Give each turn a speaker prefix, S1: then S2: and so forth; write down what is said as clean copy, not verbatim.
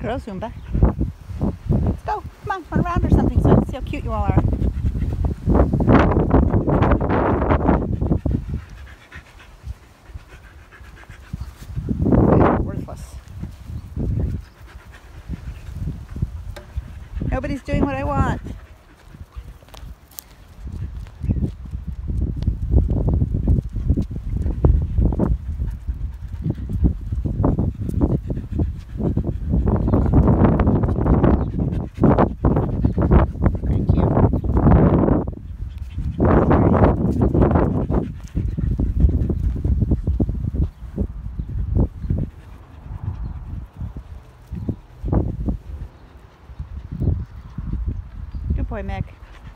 S1: girl, Zumba. Let's go. Come on, run around or something so I can see how cute you all are. Worthless. Nobody's doing what I want. Good boy, Meg.